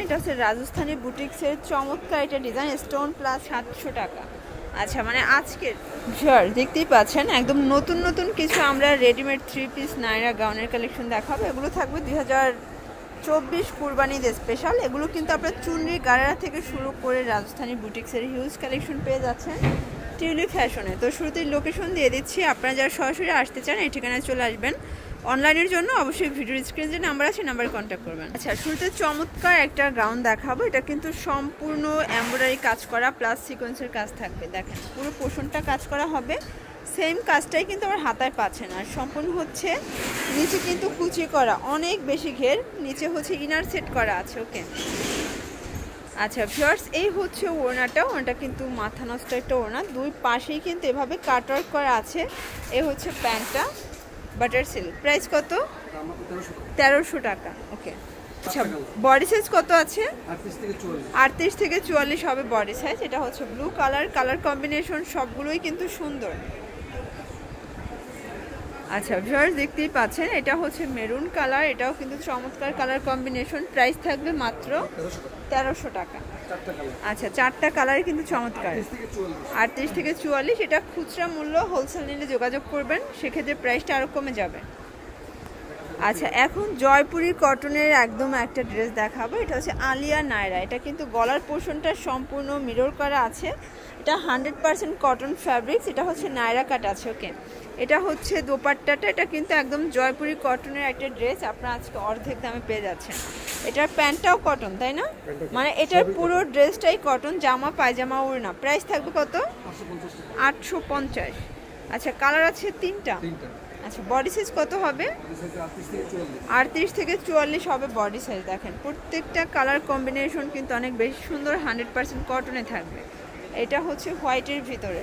এটা হচ্ছে রাজস্থানী বুটিক্সের চমৎকার এটা ডিজাইন, স্টোন প্লাস 700 টাকা। আচ্ছা, মানে আজকের দেখতেই পাচ্ছেন একদম নতুন নতুন কিছু আমরা রেডিমেড 3 পিস নায়রা গাউনের কালেকশন দেখাবো। এগুলো থাকবে 2024 কুরবানিদের স্পেশাল। এগুলো কিন্তু আপনার চুনরি গাড়ারা থেকে শুরু করে রাজস্থানী বুটিক্সের হিউজ কালেকশন পেয়ে যাচ্ছেন টিউলিপ ফ্যাশনে। তো শুরুতেই লোকেশন দিয়ে দিচ্ছি, আপনারা যারা সরাসরি আসতে চান এই ঠিকানায় চলে আসবেন। অনলাইনের জন্য অবশ্যই ভিডিওর স্ক্রিনে যে নাম্বার আছে নাম্বারে কন্ট্যাক্ট করবেন। আচ্ছা, শুরুতে চমৎকার একটা গাউন দেখাবো। এটা কিন্তু সম্পূর্ণ এমব্রয়ডারি কাজ করা প্লাস সিকোয়েন্সের কাজ থাকবে। দেখেন পুরো পোর্শনটা কাজ করা হবে, সেম কাজটাই কিন্তু আমার হাতায় পাচ্ছেন। আর সম্পূর্ণ হচ্ছে নিচে কিন্তু কুচি করা, অনেক বেশি ঘের, নিচে হচ্ছে ইনার সেট করা আছে। ওকে, আচ্ছা ভিউয়ার্স, এই হচ্ছে ওড়নাটা কিন্তু মাথা নষ্ট একটা ওড়না, দুই পাশেই কিন্তু এভাবে কাটওয়ার্ক করা আছে। এই হচ্ছে প্যান্টটা বাটার সিল্ক। প্রাইস কত? 1300 টাকা। ওকে, আচ্ছা বডি সাইজ কত আছে? 38 থেকে 44 হবে বডি সাইজ। এটা হচ্ছে ব্লু কালার কম্বিনেশন সবগুলোই কিন্তু সুন্দর। আচ্ছা ভিউয়ার্স, দেখতেই পাচ্ছেন এটা হচ্ছে মেরুন কালার, এটাও কিন্তু চমৎকার কালার কম্বিনেশন। প্রাইস থাকবে মাত্র 1300 টাকা। আচ্ছা, 4টা কালারই কিন্তু চমৎকার। 38 থেকে 44, এটা খুচরা মূল্য, হোলসেল নিলে যোগাযোগ করবেন, সেক্ষেত্রে প্রাইসটা আরও কমে যাবে। আচ্ছা, এখন জয়পুরি কটনের একদম একটা ড্রেস দেখাবো। এটা হচ্ছে আলিয়া নায়রা। এটা কিন্তু গলার পোর্শনটা সম্পূর্ণ মিরর করা আছে। এটা 100% কটন ফ্যাব্রিক্স। এটা হচ্ছে নায়রা কাট আছে। ওকে, এটা হচ্ছে দোপাট্টাটা, এটা কিন্তু একদম জয়পুরি কটনের একটা ড্রেস, আপনারা আজকে অর্ধেক দামে পেয়ে যাচ্ছেন। এটার প্যান্টটাও কটন, তাই না? মানে এটার পুরো ড্রেসটাই কটন, জামা পায়জামা ওড়না। প্রাইস থাকবে কত? 850। আচ্ছা, কালার আছে 3টা। আচ্ছা, বডি সাইজ কত হবে? 38 থেকে 44 হবে বডি সাইজ। দেখেন প্রত্যেকটা কালার কম্বিনেশন কিন্তু অনেক বেশি সুন্দর, 100% কটনে থাকবে। এটা হচ্ছে হোয়াইটের ভিতরে,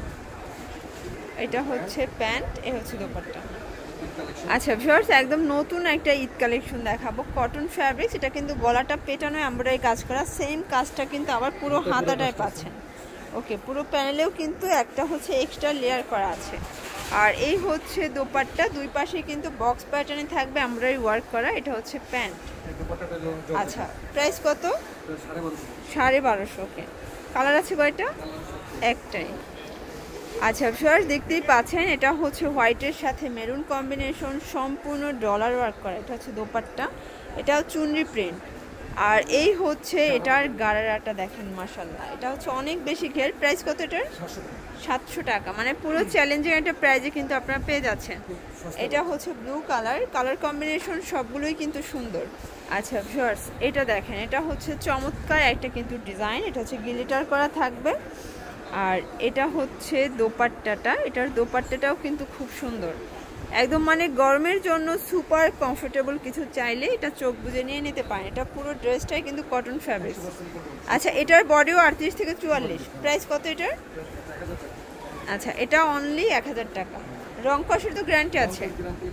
এটা হচ্ছে প্যান্ট, এ হচ্ছে দোপাট্টা। আচ্ছা ভিউয়ার্স, একদম নতুন একটা ঈদ কালেকশন দেখাবো, কটন ফ্যাব্রিক্স। এটা কিন্তু গলাটা পেটানো এমব্রয়ডারি কাজ করা, সেম কাজটা কিন্তু আবার পুরো হাতাটায় পাচ্ছেন। ওকে, পুরো প্যানেলেও কিন্তু একটা হচ্ছে এক্সট্রা লেয়ার করা আছে। আর এই হচ্ছে দোপাট্টা, দুই পাশে কিন্তু বক্স প্যাটার্নে থাকবে এমব্রয়ডারি ওয়ার্ক করা। এটা হচ্ছে প্যান্ট। আচ্ছা, প্রাইস কত? 1250। ওকে, কালার আছে কয়টা? একটাই। আচ্ছা ভিউয়ার্স, দেখতেই পাচ্ছেন এটা হচ্ছে হোয়াইটের সাথে মেরুন কম্বিনেশন, সম্পূর্ণ ডলার ওয়ার্ক করা। এটা হচ্ছে দোপাট্টা, এটাও চুনরি প্রিন্ট। আর এই হচ্ছে এটার গারারাটা দেখেন, মাশাআল্লাহ, এটা হচ্ছে অনেক বেশি ঘের। প্রাইস কত এটার? 700 টাকা। মানে পুরো চ্যালেঞ্জিং একটা প্রাইজে কিন্তু আপনারা পেয়ে যাচ্ছেন। এটা হচ্ছে ব্লু কালার কম্বিনেশন সবগুলোই কিন্তু সুন্দর। আচ্ছা ভিউয়ার্স, এটা দেখেন, এটা হচ্ছে চমৎকার একটা কিন্তু ডিজাইন, এটা হচ্ছে গ্লিটার করা থাকবে। আর এটা হচ্ছে দোপাট্টাটা, এটার দোপাট্টাটাও কিন্তু খুব সুন্দর, একদম মানে গরমের জন্য সুপার কমফোর্টেবল। কিছু চাইলে এটা চোখ বুজে নিয়ে নিতে পারেন। এটা পুরো ড্রেসটাই কিন্তু কটন ফ্যাব্রিক। আচ্ছা, এটার বডিও 38 থেকে 44। প্রাইস কত এটার? আচ্ছা, এটা অনলি 1000 টাকা। রং কষের তো গ্যারান্টি আছে।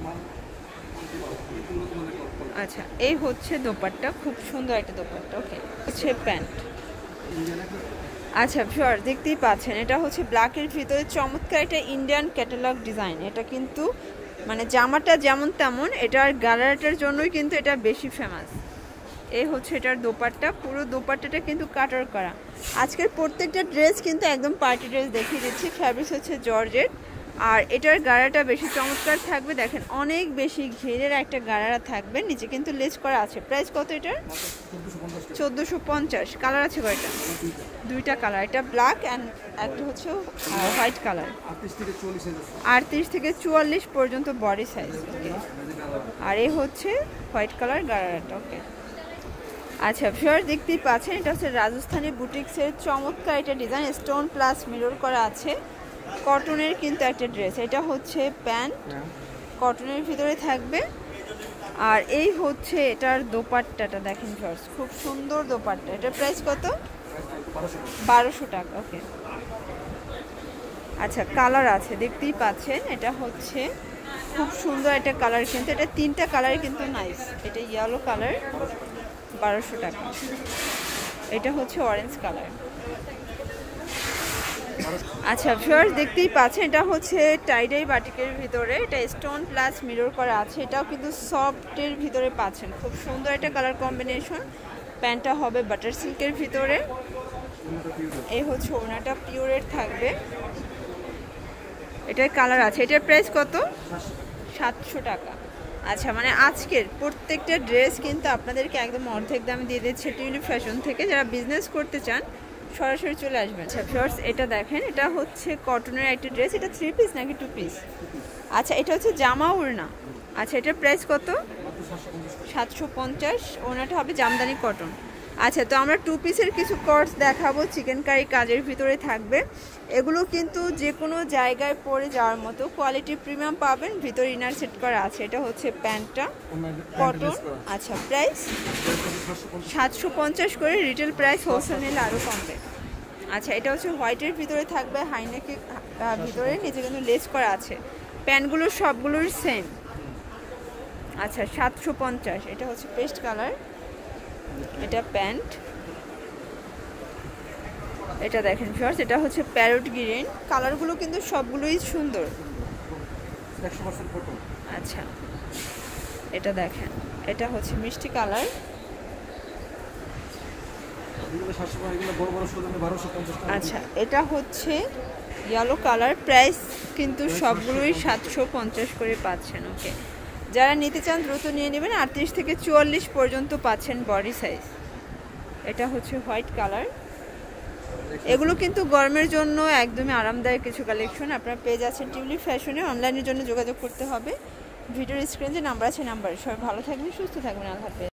আচ্ছা, এই হচ্ছে দোপাট্টা, খুব সুন্দর একটা দোপাট্টা। ওকে, হচ্ছে প্যান্ট। আচ্ছা ভিউয়ার, দেখতেই পাচ্ছেন এটা হচ্ছে ব্ল্যাকের ভিতরে চমৎকার একটা ইন্ডিয়ান ক্যাটালগ ডিজাইন। এটা কিন্তু মানে জামাটা যেমন তেমন, এটার গারাটার জন্যই কিন্তু এটা বেশি ফেমাস। এই হচ্ছে এটার দোপাট্টা, পুরো দোপাট্টাটা কিন্তু কাটার করা। আজকের প্রত্যেকটা ড্রেস কিন্তু একদম পার্টি ড্রেস দেখিয়ে দিচ্ছি। ফ্যাব্রিক্স হচ্ছে জর্জেট, আর এটার গাড়াটা বেশি চমৎকার থাকবে। দেখেন অনেক বেশি ঘেরের একটা গাড়া থাকবে, নিচে কিন্তু লেস করা আছে। প্রাইস কত এটার? 1450। কালার আছে কয়টা? 2টা কালার, এটা ব্ল্যাক অ্যান্ড একটা হচ্ছে হোয়াইট কালার। 38 থেকে 44 পর্যন্ত বডি সাইজ। আর এই হচ্ছে হোয়াইট কালার গাড়াটা। ওকে, আচ্ছা ভিউয়ার, দেখতেই পাচ্ছেন এটা হচ্ছে রাজস্থানী বুটিক্সের চমৎকার এটা ডিজাইন, স্টোন প্লাস মিরর করা আছে, কটনের কিন্তু একটা ড্রেস। এটা হচ্ছে প্যান্ট, কটনের ভিতরে থাকবে। আর এই হচ্ছে এটার দোপাট্টাটা দেখেন ভিউয়ার্স, খুব সুন্দর দোপাট্টা। এটার প্রাইস কত? 1200 টাকা। ওকে, আচ্ছা কালার আছে দেখতেই পাচ্ছেন, এটা হচ্ছে খুব সুন্দর একটা কালার, কিন্তু এটা 3টা কালার কিন্তু নাইস। এটা ইয়েলো কালার, 1200 টাকা। এটা হচ্ছে অরেঞ্জ কালার। আচ্ছা ভিউয়ার্স, দেখতেই পাচ্ছেন এটা হচ্ছে টাইডাই বাটিকের ভিতরে, এটা স্টোন প্লাস মিরর করা আছে। এটাও কিন্তু সফটের ভিতরে পাচ্ছেন, খুব সুন্দর একটা কালার কম্বিনেশন। প্যান্টটা হবে বাটার সিল্কের ভিতরে। এই হচ্ছে ওড়নাটা পিওরের থাকবে। এটার কালার আছে। এটার প্রাইস কত? 700 টাকা। আচ্ছা, মানে আজকের প্রত্যেকটা ড্রেস কিন্তু আপনাদেরকে একদম অর্ধেক দামে দিয়ে দিচ্ছে টিউলিপ ফ্যাশন থেকে। যারা বিজনেস করতে চান সরাসরি চলে আসবেন। আচ্ছা ফিওর্স, এটা দেখেন, এটা হচ্ছে কটনের একটা ড্রেস। এটা 3 পিস নাকি 2 পিস? আচ্ছা, এটা হচ্ছে জামা ওড়না। আচ্ছা, এটার প্রাইস কত? 750। ওড়নাটা হবে জামদানি কটন। আচ্ছা, তো আমরা 2 পিসের কিছু কটস দেখাবো, চিকেন কারি কাজের ভিতরে থাকবে। এগুলো কিন্তু যে কোনো জায়গায় পরে যাওয়ার মতো কোয়ালিটি প্রিমিয়াম পাবেন। ভিতরে ইনার সেট করা আছে। এটা হচ্ছে প্যান্টটা কটন। আচ্ছা, প্রাইস 750 করে রিটেল প্রাইস, হোলসেল নিলে আরও কমবে। আচ্ছা, এটা হচ্ছে হোয়াইটের ভিতরে থাকবে, হাইনেকের ভিতরে নিচে কিন্তু লেস করা আছে। প্যান্টগুলো সবগুলোর সেম। আচ্ছা, 750। এটা হচ্ছে পেস্ট কালার, এটা প্যান্ট। এটা দেখেন ভিউয়ার্স, এটা হচ্ছে প্যারট গ্রিন। কালারগুলো কিন্তু সবগুলোই সুন্দর। আচ্ছা, এটা দেখেন, এটা হচ্ছে মিষ্টি কালার। আচ্ছা, এটা হচ্ছে ইয়েলো কালার। প্রাইস কিন্তু সবগুলোই 750 করে পাচ্ছেন। ওকে, যারা নিতে চান দ্রুত নিয়ে নেবেন। 38 থেকে 44 পর্যন্ত পাচ্ছেন বডি সাইজ। এটা হচ্ছে হোয়াইট কালার। এগুলো কিন্তু গরমের জন্য একদমই আরামদায়ক কিছু কালেকশন। আপনারা পেয়ে যাচ্ছেন টিউলিপ ফ্যাশনে। অনলাইনের জন্য যোগাযোগ করতে হবে। ভিডিওর স্ক্রিনে যে নাম্বার আছে, নাম্বারে। সবাই ভালো থাকবেন, সুস্থ থাকবেন। আল্লাহ হাফেজ।